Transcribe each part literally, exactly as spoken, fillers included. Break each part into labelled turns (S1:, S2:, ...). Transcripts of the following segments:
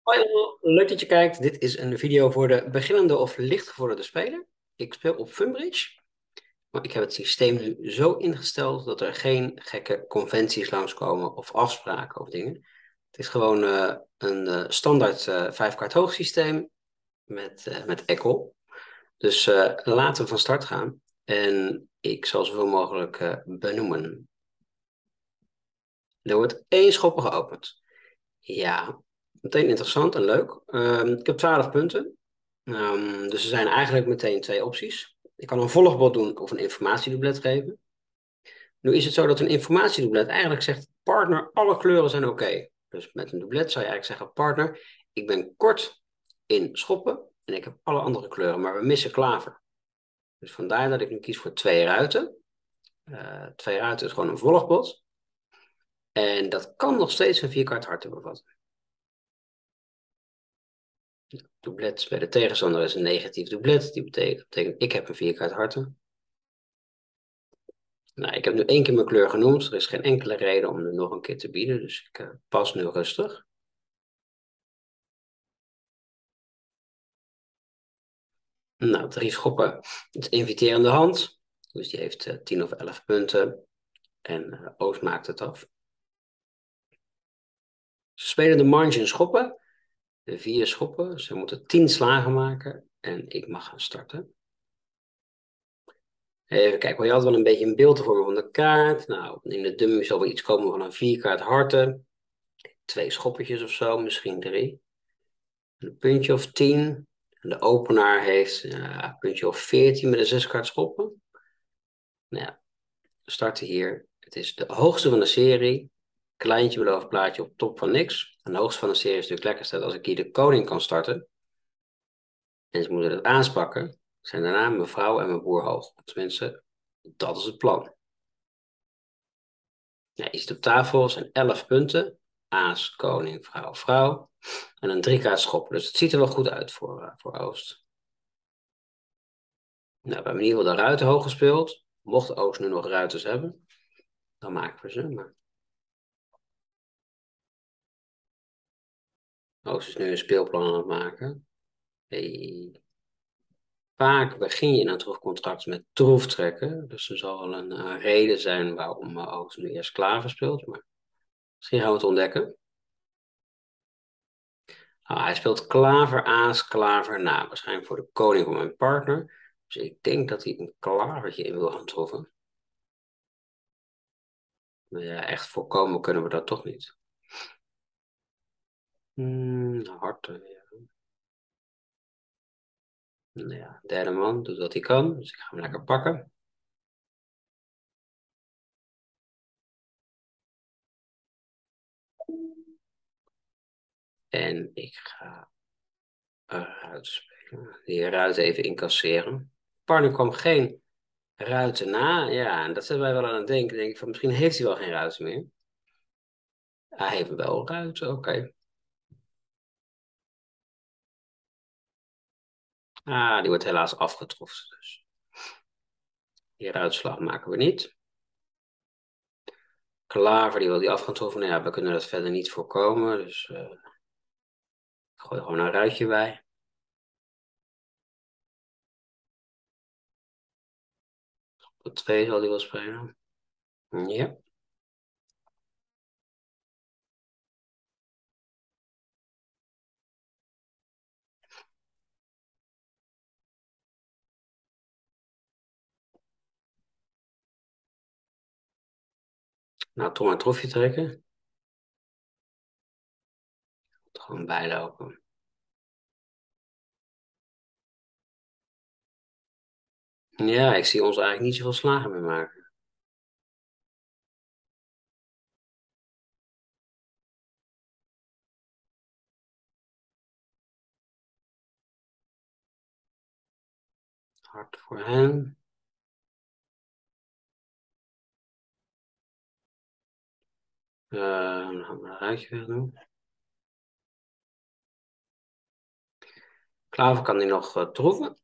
S1: Hoi allemaal, leuk dat je kijkt. Dit is een video voor de beginnende of lichtgevorderde speler. Ik speel op Funbridge, maar ik heb het systeem nu zo ingesteld dat er geen gekke conventies langskomen of afspraken of dingen. Het is gewoon eh, een eh, standaard eh vijfkaart hoog systeem met, eh met Ekkel. Dus eh, laten we van start gaan en ik zal zoveel mogelijk eh, benoemen. Er wordt één schopper geopend. Ja, meteen interessant en leuk. Ehm, ik heb twaalf punten. Ehm, dus er zijn eigenlijk meteen twee opties. Ik kan een volgbod doen of een informatiedoublet geven. Nu is het zo dat een informatiedoublet eigenlijk zegt: partner, alle kleuren zijn oké. Dus met een doublet zou je eigenlijk zeggen: partner, ik ben kort in schoppen en ik heb alle andere kleuren, maar we missen klaver. Dus vandaar dat ik nu kies voor twee ruiten. Eh, twee ruiten is gewoon een volgbod. En dat kan nog steeds een vierkant harten bevatten. Doublet bij de tegenstander is een negatief doublet. Die betekent, dat betekent ik heb een vierkant harten. Nou, ik heb nu één keer mijn kleur genoemd. Er is geen enkele reden om er nog een keer te bieden. Dus ik uh, pas nu rustig. Nou, drie schoppen. Het is inviterende hand. Dus die heeft uh, tien of elf punten. En uh, Oost maakt het af. Ze spelen de marge in schoppen. De vier schoppen. Ze moeten tien slagen maken. En ik mag gaan starten. Even kijken, wil je altijd wel een beetje een beeld te vormen van de kaart. Nou, in de dummy zal wel iets komen van een vierkaart harten. Twee schoppertjes of zo, misschien drie. Een puntje of tien. En de openaar heeft uh, een puntje of veertien met een zeskaart schoppen. Nou ja, we starten hier. Het is de hoogste van de serie. Kleintje beloofd plaatje op top van niks. En de hoogste van de serie is natuurlijk lekker als ik hier de koning kan starten. En ze moeten het aanspakken. Zijn daarna mevrouw en mijn boer hoog. Tenminste, dat is het plan. Ja, je ziet op tafel zijn elf punten. Aas, koning, vrouw, vrouw. En een drie kaart schoppen. Dus het ziet er wel goed uit voor, uh, voor Oost. Nou, we hebben in ieder geval de ruiten hoog gespeeld. Mocht Oost nu nog ruiters hebben, dan maken we ze. Maar Oost is nu een speelplan aan het maken. Hey. Vaak begin je in een troefcontract met troeftrekken. Dus er zal wel een, een reden zijn waarom uh, Oost nu eerst klaver speelt. Maar misschien gaan we het ontdekken. Ah, hij speelt klaver, aas, klaver, na. Waarschijnlijk voor de koning van mijn partner. Dus ik denk dat hij een klavertje in wil gaan troffen. Maar ja, echt voorkomen kunnen we dat toch niet. Hmm, harten, ja. Nou ja, derde man doet wat hij kan. Dus ik ga hem lekker pakken. En ik ga ruiten spelen. Die ruiten even incasseren. Partner kwam geen ruiten na. Ja, en dat zetten wij wel aan het denken. Denk ik van, misschien heeft hij wel geen ruiten meer. Hij heeft wel ruiten, oké. Okay. Ah, die wordt helaas afgetroffen. Dus die ruitslag maken we niet. Klaver, die wil die afgetroffen. Nou ja, we kunnen dat verder niet voorkomen. Dus uh, ik gooi gewoon een ruitje bij. Op twee zal die wel spelen. Ja. Nou, toch maar een trofje trekken. Gewoon bijlopen. Ja, ik zie ons eigenlijk niet zoveel slagen meer maken. Hard voor hen. Uh, dan gaan we een ruitje weer doen. Klaver kan hij nog uh, troeven.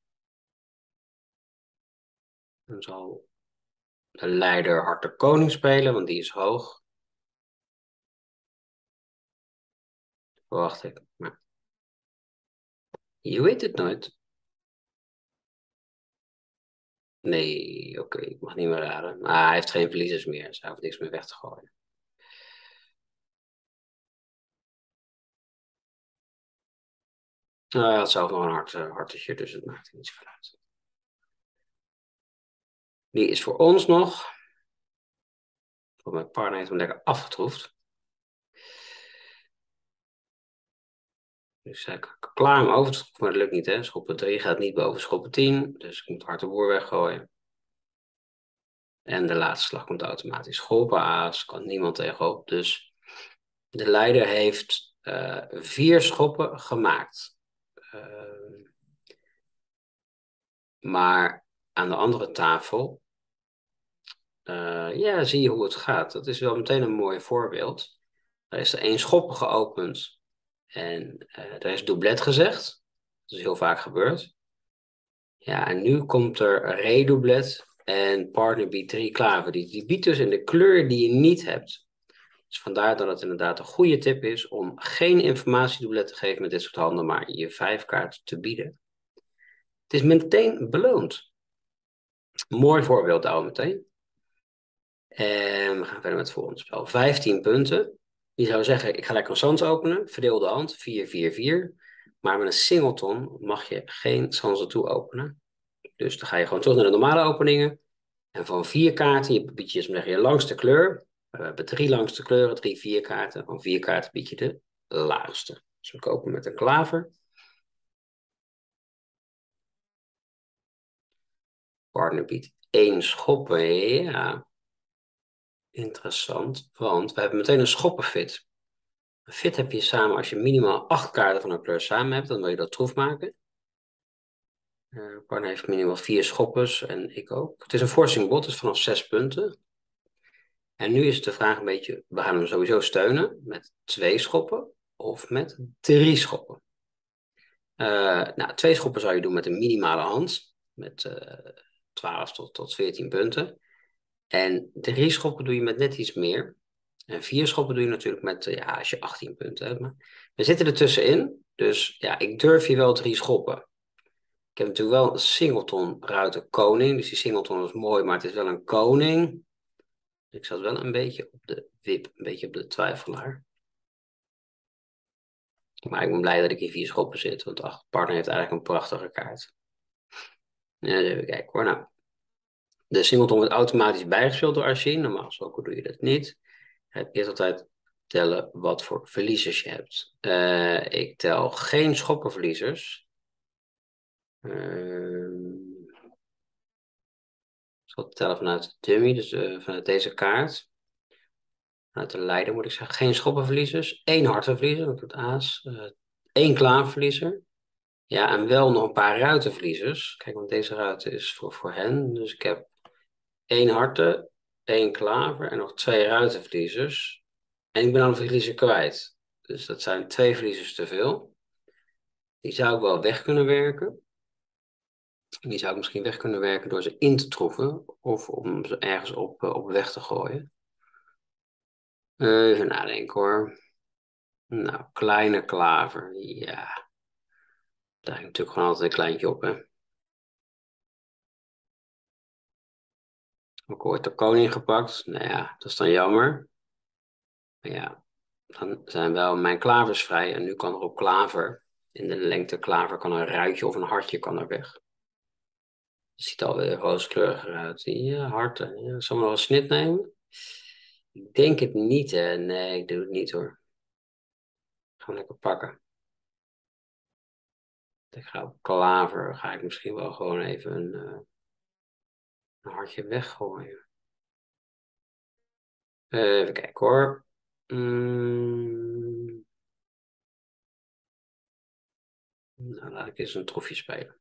S1: Dan zal de leider hard de koning spelen, want die is hoog. Verwacht ik. Maar je weet het nooit. Nee, oké, okay, ik mag niet meer raden. Maar hij heeft geen verliezers meer, dus hij hoeft niks meer weg te gooien. Nou, hij had zelf nog een hart, uh, hartje, dus het maakt niet zoveel uit. Die is voor ons nog. Voor mijn partner heeft hem lekker afgetroefd. Dus ik ben klaar om over te schoppen, maar dat lukt niet, hè. Schoppen drie gaat niet boven schoppen tien, dus ik moet hard de boer weggooien. En de laatste slag komt automatisch. Schoppen aas, kan niemand tegenop. Dus de leider heeft uh, vier schoppen gemaakt. Uh, maar aan de andere tafel, uh, ja, zie je hoe het gaat. Dat is wel meteen een mooi voorbeeld. Er is er één schop geopend en uh, er is doublet gezegd. Dat is heel vaak gebeurd. Ja, en nu komt er redoublet en partner biedt drie klaver. Die, die biedt dus in de kleur die je niet hebt. Dus vandaar dat het inderdaad een goede tip is om geen informatiedoublet te geven met dit soort handen, maar je vijf kaarten te bieden. Het is meteen beloond. Mooi voorbeeld daar meteen. En we gaan verder met het volgende spel. vijftien punten. Je zou zeggen, ik ga lekker een sans openen. Verdeel de hand, vier, vier, vier. Maar met een singleton mag je geen sans toe openen. Dus dan ga je gewoon terug naar de normale openingen. En van vier kaarten, je bied je dus je langste kleur. We hebben drie langste kleuren, drie vier kaarten. Van vier kaarten bied je de laagste. Dus we kopen met een klaver. Partner biedt één schoppen. Ja, interessant. Want we hebben meteen een schoppenfit. Een fit heb je samen als je minimaal acht kaarten van een kleur samen hebt. Dan wil je dat troef maken. Uh, partner heeft minimaal vier schoppers en ik ook. Het is een forcing bot, dus vanaf zes punten. En nu is de vraag een beetje, we gaan hem sowieso steunen met twee schoppen of met drie schoppen. Uh, nou, twee schoppen zou je doen met een minimale hand, met uh, twaalf tot, tot veertien punten. En drie schoppen doe je met net iets meer. En vier schoppen doe je natuurlijk met, uh, ja, als je achttien punten hebt. Maar we zitten er tussenin, dus ja, ik durf hier wel drie schoppen. Ik heb natuurlijk wel een singleton ruiter koning, dus die singleton is mooi, maar het is wel een koning. Ik zat wel een beetje op de wip, een beetje op de twijfelaar. Maar ik ben blij dat ik in vier schoppen zit, want de partner heeft eigenlijk een prachtige kaart. Ja, even kijken hoor. Nou, de singleton wordt automatisch bijgespeeld door Arsene. Normaal gesproken doe je dat niet. Je hebt eerst altijd tellen wat voor verliezers je hebt. Uh, ik tel geen schoppenverliezers. Uh, ik zal tellen vanuit de dummy, dus uh, vanuit deze kaart. Vanuit de leider moet ik zeggen, geen schoppenverliezers. Eén hartenverliezer, dat doet aas. Uh, één klaververliezer. Ja, en wel nog een paar ruitenverliezers. Kijk, want deze ruiten is voor, voor hen. Dus ik heb één harte, één klaver en nog twee ruitenverliezers. En ik ben al een verliezer kwijt. Dus dat zijn twee verliezers te veel. Die zou ik wel weg kunnen werken. Die zou ik misschien weg kunnen werken door ze in te troeven. Of om ze ergens op, op weg te gooien. Even nadenken hoor. Nou, kleine klaver. Ja. Daar heb ik natuurlijk gewoon altijd een kleintje op, hè. Heb ik ooit de koning gepakt? Nou ja, dat is dan jammer. Maar ja, dan zijn wel mijn klavers vrij. En nu kan er op klaver, in de lengte klaver, kan een ruitje of een hartje kan er weg. Het ziet er alweer rooskleuriger uit. Ja, harten. Ja, zal ik nog een snit nemen? Ik denk het niet, hè. Nee, ik doe het niet, hoor. Gewoon lekker pakken. Ik ga op klaver, ga ik misschien wel gewoon even een, uh, een hartje weggooien. Uh, even kijken, hoor. Mm. Nou, laat ik eens een troefje spelen.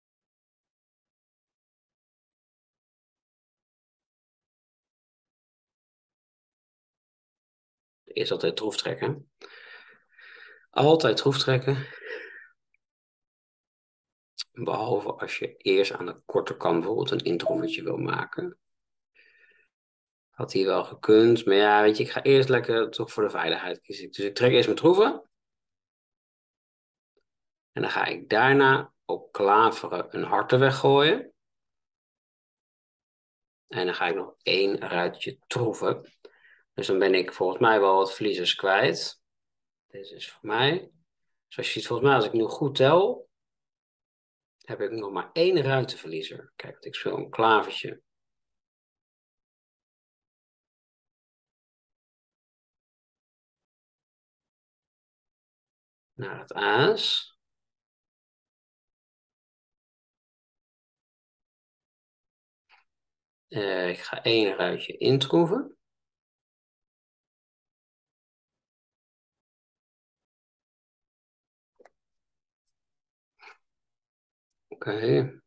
S1: Eerst altijd troef trekken. Altijd troef trekken. Behalve als je eerst aan de korte kant bijvoorbeeld een intrommetje wil maken. Had hier wel gekund. Maar ja, weet je, ik ga eerst lekker toch voor de veiligheid kiezen. Dus ik trek eerst mijn troeven. En dan ga ik daarna op klaveren een harten weggooien. En dan ga ik nog één ruitje troeven. Dus dan ben ik volgens mij wel wat verliezers kwijt. Deze is voor mij. Zoals je ziet, volgens mij als ik nu goed tel, heb ik nog maar één ruitenverliezer. Kijk, want ik speel een klavertje. Naar het aas. Uh, ik ga één ruitje introeven. Oké. Okay.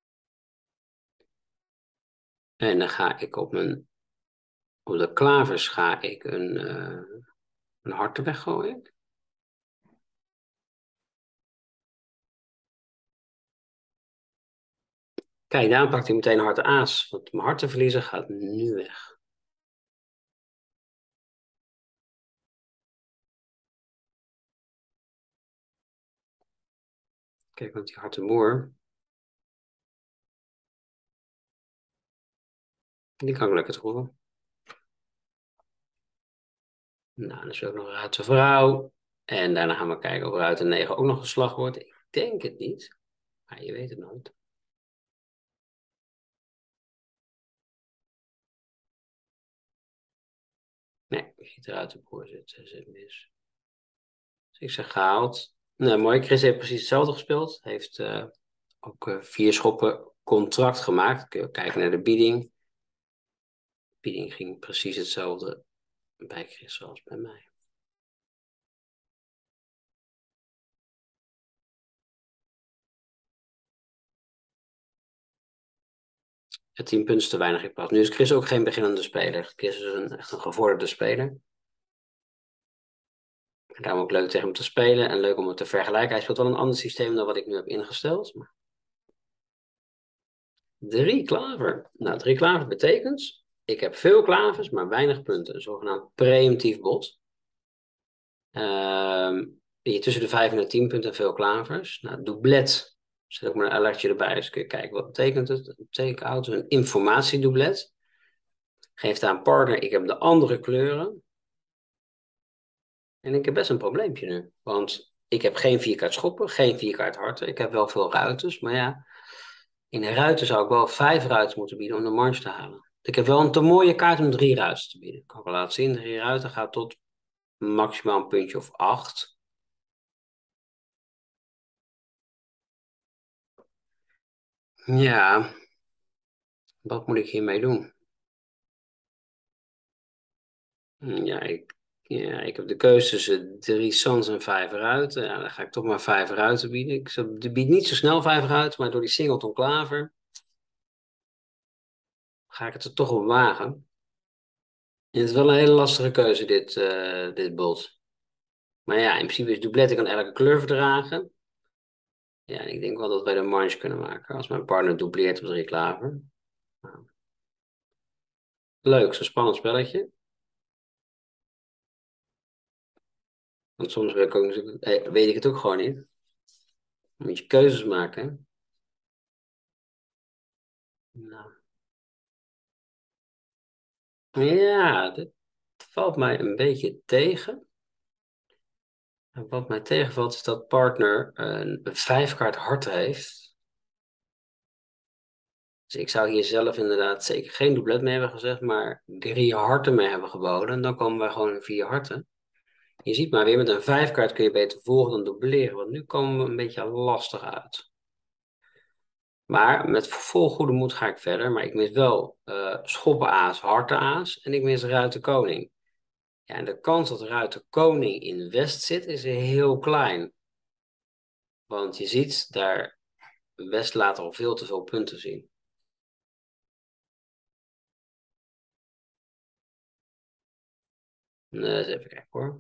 S1: En dan ga ik op mijn... Op de klavers ga ik een, uh, een harten weggooien. Kijk, daarom pakt hij meteen een harte aas. Want mijn hartenverliezer gaat nu weg. Kijk, want die hartenmoer... Die kan ik lekker troeven. Nou, dan speel ik nog een ruiten vrouw. En daarna gaan we kijken of ruiten negen ook nog een slag wordt. Ik denk het niet. Maar je weet het nooit. Nee, je ziet eruit de boer zit, zit mis. Dus ik zeg gehaald. Nou, mooi. Chris heeft precies hetzelfde gespeeld. Heeft uh, ook uh, vier schoppen contract gemaakt. Kun je kijken naar de bieding. De bieding ging precies hetzelfde bij Chris zoals bij mij. Het tien punten is te weinig gepast. Nu is Chris ook geen beginnende speler. Chris is een, echt een gevorderde speler. En daarom ook leuk tegen hem te spelen en leuk om het te vergelijken. Hij speelt wel een ander systeem dan wat ik nu heb ingesteld. Maar... Drie klaver. Nou, drie klaver betekent, ik heb veel klavers, maar weinig punten. Een zogenaamd preemptief bot. Uh, je tussen de vijf en de tien punten en veel klavers. Nou, doublet. Zet ook maar een alertje erbij. Dus kun je kijken wat betekent het. Dat betekent auto een informatiedoublet. Geeft aan partner, ik heb de andere kleuren. En ik heb best een probleempje nu. Want ik heb geen vierkaart schoppen, geen vierkaart harten. Ik heb wel veel ruiters, maar ja... In een ruiten zou ik wel vijf ruiten moeten bieden om de marge te halen. Ik heb wel een te mooie kaart om drie ruiten te bieden. Ik kan wel laten zien, drie ruiten gaat tot maximaal een puntje of acht. Ja, wat moet ik hiermee doen? Ja, ik, ja, ik heb de keuze tussen drie sans en vijf ruiten. Ja, dan ga ik toch maar vijf ruiten bieden. Ik bied niet zo snel vijf ruiten, maar door die singleton klaver ga ik het er toch op wagen. En het is wel een hele lastige keuze, dit, uh, dit bot. Maar ja, in principe is doublet, ik kan elke kleur verdragen. Ja, ik denk wel dat wij de marge kunnen maken. Als mijn partner dubleert op drie klaver. Nou, leuk, zo'n spannend spelletje. Want soms weet ik, ook, eh, weet ik het ook gewoon niet. Dan moet je keuzes maken. Nou. Ja, dit valt mij een beetje tegen. En wat mij tegenvalt is dat partner een vijfkaart hart heeft. Dus ik zou hier zelf inderdaad zeker geen doublet mee hebben gezegd, maar drie harten mee hebben geboden. En dan komen wij gewoon in vier harten. Je ziet maar weer, met een vijfkaart kun je beter volgen dan dubbeleren. Want nu komen we een beetje lastig uit. Maar met vol goede moed ga ik verder. Maar ik mis wel uh, schoppen aas, harten aas. En ik mis ruiten koning. Ja, en de kans dat ruiten koning in west zit is heel klein. Want je ziet, daar west laat al veel te veel punten zien. Uh, eens even kijken hoor.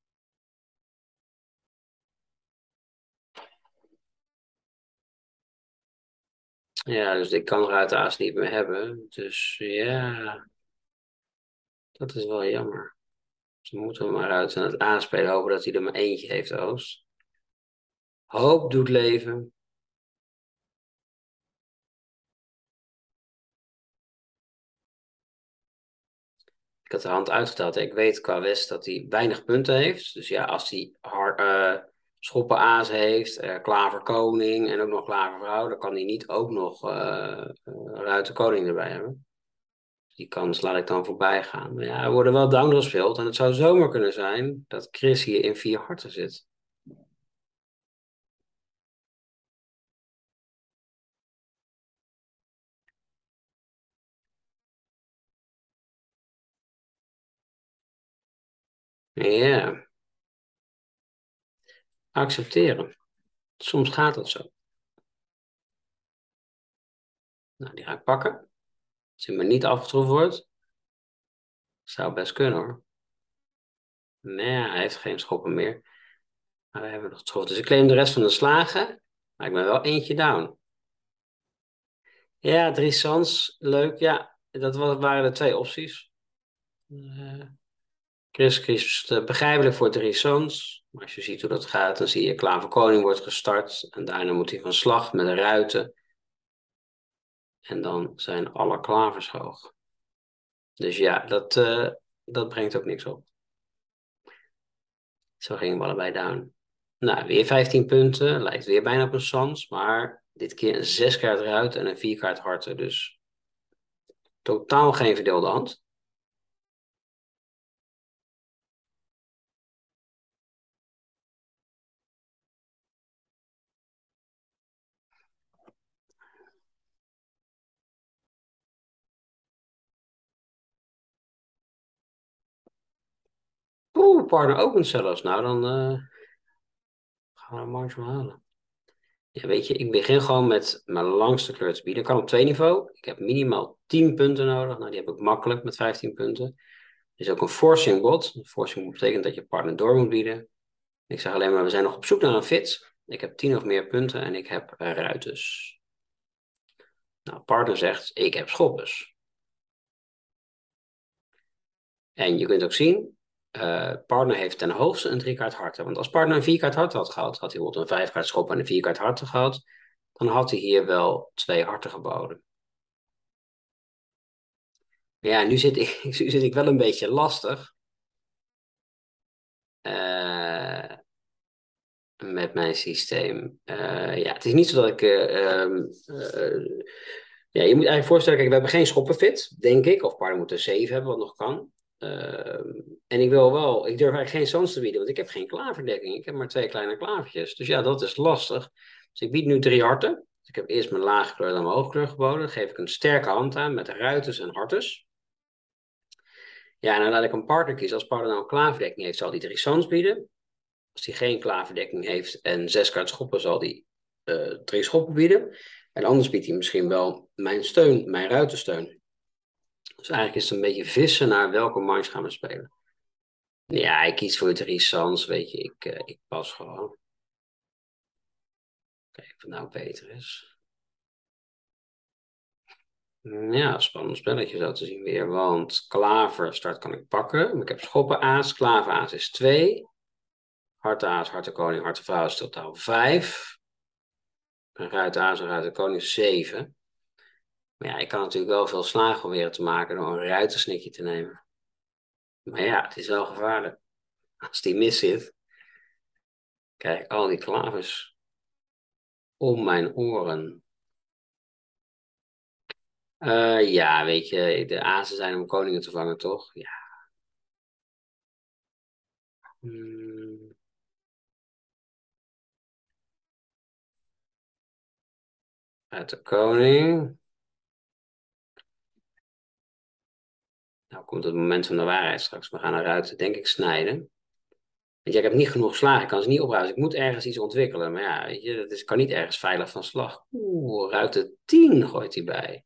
S1: Ja, dus ik kan ruiten aas niet meer hebben. Dus ja, dat is wel jammer. Dus dan moeten we maar uit aan het aanspelen, hopen dat hij er maar eentje heeft, Oost. Hoop doet leven. Ik had de hand uitgeteld. Ik weet qua West dat hij weinig punten heeft. Dus ja, als hij hard, uh, schoppen aas heeft, uh, klaver koning en ook nog klaver vrouw, dan kan hij niet ook nog uh, uh, ruiter koning erbij hebben. Die kans laat ik dan voorbij gaan. Maar ja, er worden wel down gespeeld. En het zou zomaar kunnen zijn dat Chris hier in vier harten zit. Ja, accepteren. Soms gaat dat zo. Nou, die ga ik pakken. Als hij maar niet afgetroffen wordt. Zou best kunnen hoor. Nee, hij heeft geen schoppen meer. Maar we hebben nog getroffen. Dus ik claim de rest van de slagen. Maar ik ben wel eentje down. Ja, drie sans. Leuk. Ja, dat waren de twee opties. Uh, Chris kiest uh, begrijpelijk voor drie sans. Maar als je ziet hoe dat gaat, dan zie je klaver koning wordt gestart. En daarna moet hij van slag met de ruiten. En dan zijn alle klavers hoog. Dus ja, dat, uh, dat brengt ook niks op. Zo gingen we allebei down. Nou, weer vijftien punten. Lijkt weer bijna op een sans. Maar dit keer een zes kaart eruit en een vier kaart harten. Dus totaal geen verdeelde hand. Oeh, partner opent zelfs. Nou, dan uh, gaan we een marge halen. Ja, weet je, ik begin gewoon met mijn langste kleur te bieden. Kan op twee niveau. Ik heb minimaal tien punten nodig. Nou, die heb ik makkelijk met vijftien punten. Er is ook een forcing bot. Een forcing betekent dat je partner door moet bieden. Ik zeg alleen maar, we zijn nog op zoek naar een fit. Ik heb tien of meer punten en ik heb ruiters. Nou, partner zegt, ik heb schoppers. En je kunt ook zien, uh, partner heeft ten hoogste een drie kaart harten. Want als partner een vier kaart hart had gehad, had hij bijvoorbeeld een vijf kaart schop en een vier kaart harten gehad, dan had hij hier wel twee harten geboden. Ja, nu zit ik, nu zit ik wel een beetje lastig. Uh, met mijn systeem. Uh, ja, het is niet zo dat ik... Uh, um, uh, ja, je moet eigenlijk voorstellen, kijk, we hebben geen schoppenfit, denk ik. Of partner moet een zeven hebben, wat nog kan. Uh, en ik wil wel, ik durf eigenlijk geen sans te bieden, want ik heb geen klaverdekking. Ik heb maar twee kleine klavertjes. Dus ja, dat is lastig. Dus ik bied nu drie harten. Dus ik heb eerst mijn lage kleur en dan mijn hoge kleur geboden. Dan geef ik een sterke hand aan met ruiters en harters. Ja, en dan laat ik een partner kiezen. Als partner nou een klaverdekking heeft, zal die drie sans bieden. Als hij geen klaverdekking heeft en zes kaart schoppen, zal hij uh, drie schoppen bieden. En anders biedt hij misschien wel mijn steun, mijn ruitensteun. Dus eigenlijk is het een beetje vissen naar welke manche gaan we spelen. Ja, ik kies voor drie sans, weet je. Ik, uh, ik pas gewoon. Kijk of het nou beter is. Ja, spannend spelletje zo te zien weer. Want klaver start kan ik pakken. Maar ik heb schoppen aas. Klaver aas is twee. Harte aas, harte koning, harte vrouw is totaal vijf. Een ruit aas, een ruit koning is zeven. Maar ja, ik kan natuurlijk wel veel slagen proberen te maken door een ruitersnikje te nemen. Maar ja, het is wel gevaarlijk. Als die mis zit, krijg ik al die klavers om mijn oren. Uh, ja, weet je, de azen zijn om koningen te vangen, toch? Ja. Hmm. Uit de koning. Nou komt het moment van de waarheid straks. We gaan eruit, denk ik, snijden. Want ja, ik heb niet genoeg slagen, ik kan ze niet opruimen. Dus ik moet ergens iets ontwikkelen. Maar ja, weet je, dat is, kan niet ergens veilig van slag. Oeh, ruiten tien gooit hij bij.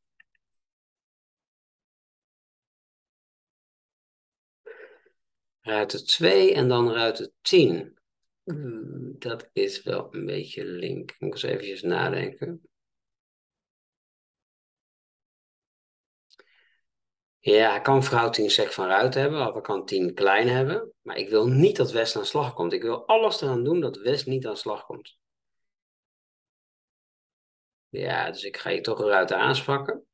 S1: Ruiten twee en dan ruiten tien. Hmm, dat is wel een beetje link. Ik moet eens eventjes nadenken. Ja, hij kan vrouw tien sec van ruiten hebben, of hij kan tien klein hebben. Maar ik wil niet dat West aan slag komt. Ik wil alles eraan doen dat West niet aan slag komt. Ja, dus ik ga hier toch eruit aanspakken.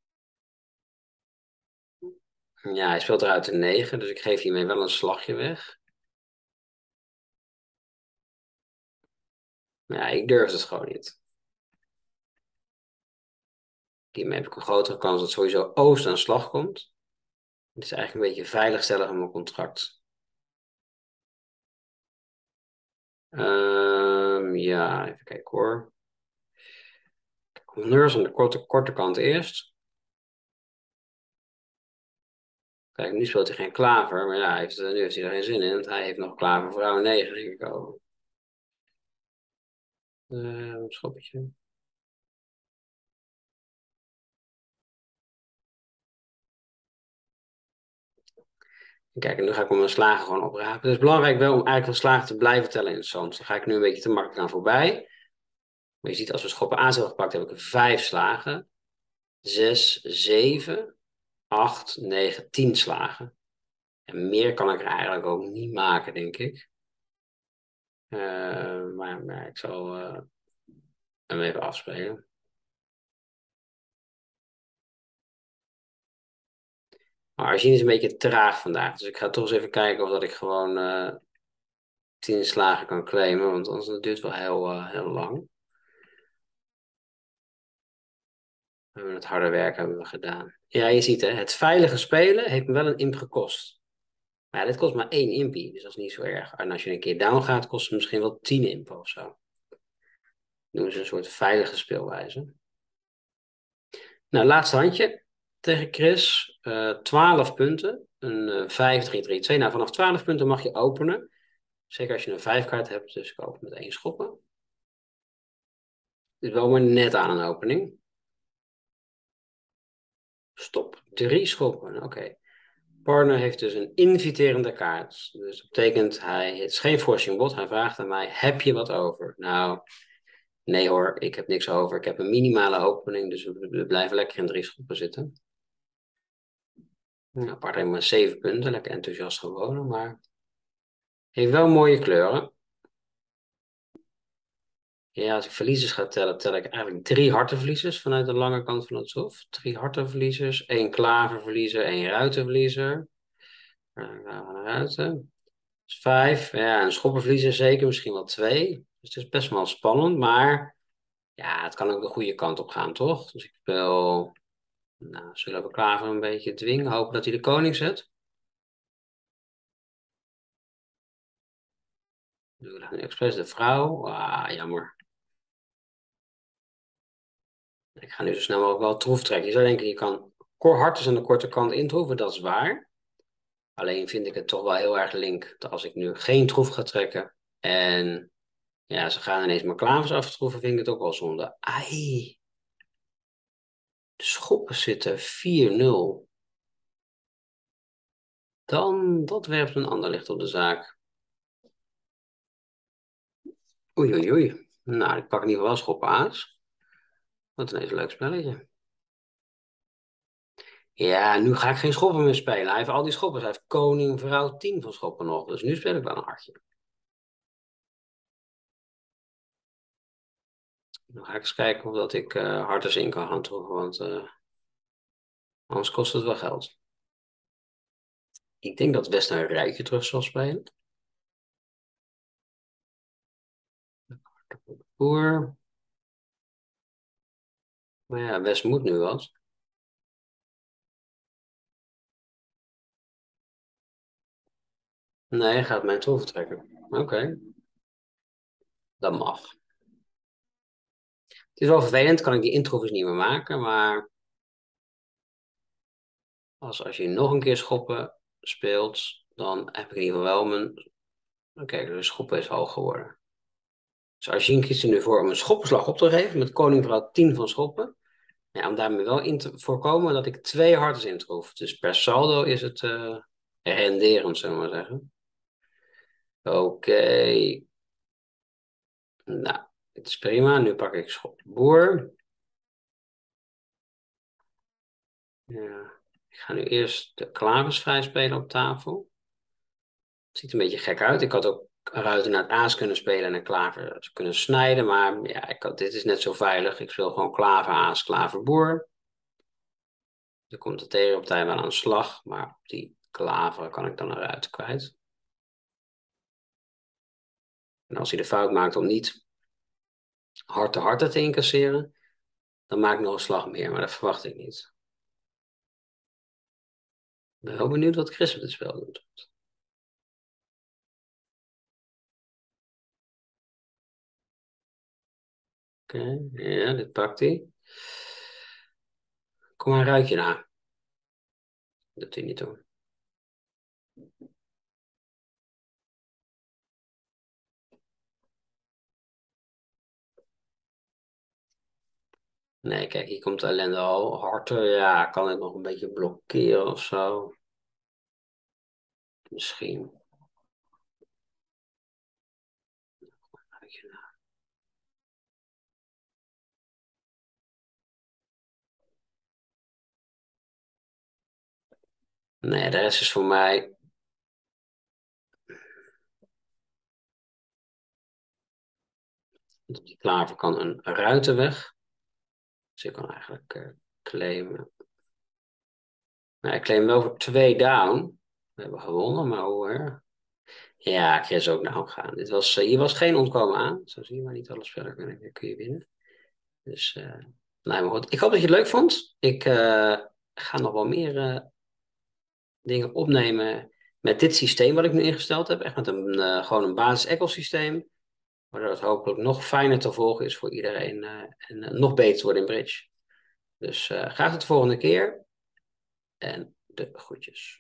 S1: Ja, hij speelt eruit een negen, dus ik geef hiermee wel een slagje weg. Ja, ik durf het gewoon niet. Hiermee heb ik een grotere kans dat sowieso Oost aan slag komt. Het is eigenlijk een beetje veiligstellen van mijn contract. Um, ja, even kijken hoor. Honneurs aan de korte, korte kant eerst. Kijk, nu speelt hij geen klaver, maar ja, hij heeft, nu heeft hij er geen zin in. Want hij heeft nog klaver vrouw negen, denk ik ook. Uh, een schoppetje. Kijk, en nu ga ik mijn slagen gewoon oprapen. Het is belangrijk wel om eigenlijk van slagen te blijven tellen in het zand. Dan ga ik nu een beetje te makkelijk aan voorbij. Maar je ziet, als we schoppen aan hebben gepakt, heb ik vijf slagen. Zes, zeven, acht, negen, tien slagen. En meer kan ik er eigenlijk ook niet maken, denk ik. Uh, maar, maar ik zal uh, hem even afspelen. Maar Argine is een beetje traag vandaag. Dus ik ga toch eens even kijken of dat ik gewoon uh, tien slagen kan claimen. Want anders duurt het wel heel, uh, heel lang. We hebben het harde werk hebben we gedaan. Ja, je ziet hè, het veilige spelen heeft me wel een imp gekost. Maar ja, dit kost maar één impie, dus dat is niet zo erg. En als je een keer down gaat, kost het misschien wel tien imp of zo. Doen ze een soort veilige speelwijze. Nou, laatste handje tegen Chris. Uh, twaalf punten. Een uh, vijf, drie, drie, twee. Nou, vanaf twaalf punten mag je openen. Zeker als je een vijf kaart hebt, dus ik open met één schoppen. Dit is wel maar net aan een opening. Stop. Drie schoppen, oké. Okay. Partner heeft dus een inviterende kaart. Dus dat betekent, hij, het is geen forcing bot. Hij vraagt aan mij, heb je wat over? Nou, nee hoor, ik heb niks over. Ik heb een minimale opening, dus we, we blijven lekker in drie schoppen zitten. Nou, partner heeft maar zeven punten, lekker enthousiast gewonnen, maar heeft wel mooie kleuren. Ja, als ik verliezers ga tellen, tel ik eigenlijk drie hartenverliezers vanuit de lange kant van het sof. Drie hartenverliezers, één klaververliezer, één ruitenverliezer. Dan gaan we naar ruiten. Dus vijf. Ja, een schoppenverliezer zeker, misschien wel twee. Dus het is best wel spannend, maar ja, het kan ook de goede kant op gaan, toch? Dus ik speel, nou, zullen we klaver een beetje dwingen, hopen dat hij de koning zet. Doe ik nu expres de vrouw. Ah, jammer. Ik ga nu zo snel mogelijk wel troef trekken. Je zou denken, je kan hard aan de korte kant introeven, dat is waar. Alleen vind ik het toch wel heel erg link. Dat als ik nu geen troef ga trekken en ja, ze gaan ineens mijn klavers aftroeven, vind ik het ook wel zonde. Ai. De schoppen zitten vier nul. Dan, dat werpt een ander licht op de zaak. Oei, oei, oei. Nou, ik pak in ieder geval wel schoppen aas. Wat een even leuk spelletje. Ja, nu ga ik geen schoppen meer spelen. Hij heeft al die schoppen. Hij heeft koning, vrouw, tien van schoppen nog. Dus nu speel ik wel een hartje. Dan ga ik eens kijken of dat ik uh, harters in kan gaan troeven. Want uh, anders kost het wel geld. Ik denk dat West een rijtje terug zal spelen. Boer. Maar ja, West moet nu wat. Nee, hij gaat mijn troeven trekken. Oké. Okay. Dat mag. Het is wel vervelend, kan ik die introeven niet meer maken. Maar als, als je nog een keer schoppen speelt, dan heb ik in ieder geval wel mijn... Oké, okay, de schoppen is hoog geworden. Dus Argine kiest er nu voor om een schoppenslag op te geven met koning vrouw tien van schoppen. Ja, om daarmee wel in te voorkomen dat ik twee hartes introef. Dus per saldo is het uh, renderend, zullen we maar zeggen. Oké. Okay. Nou, dit is prima. Nu pak ik schop boer. Ja. Ik ga nu eerst de klavers vrij spelen op tafel. Het ziet er een beetje gek uit. Ik had ook ruiter naar het aas kunnen spelen en een klaver kunnen snijden. Maar ja, ik had, dit is net zo veilig. Ik speel gewoon klaver, aas, klaver, boer. Dan komt de tegenpartij wel aan de slag, maar op die klaver kan ik dan een ruiter kwijt. En als hij de fout maakt om niet hard te hard te incasseren, dan maak ik nog een slag meer, maar dat verwacht ik niet. Ik ben heel benieuwd wat Chris op dit spel doet. Oké, okay, ja, dit pakt hij. Kom maar een ruitje na. Dat doet hij niet hoor. Nee, kijk, hier komt de ellende al harder. Ja, kan het nog een beetje blokkeren of zo? Misschien. Nee, de rest is voor mij. Op die klaver kan een ruiter weg. Dus ik kan eigenlijk uh, claimen. Nou, ik claim wel voor twee down. We hebben gewonnen, maar hoe? Ja, Chris ook down gaan. Dit was, uh, hier was geen ontkomen aan. Zo zie je maar niet alle spellen kun, kun je winnen. Dus, uh, nou, maar goed. Ik hoop dat je het leuk vond. Ik uh, ga nog wel meer uh, dingen opnemen met dit systeem wat ik nu ingesteld heb. Echt met een, uh, gewoon een basis-echo-systeem. Waardoor het hopelijk nog fijner te volgen is voor iedereen. Uh, en uh, nog beter te worden in Bridge. Dus uh, graag tot de volgende keer. En de groetjes.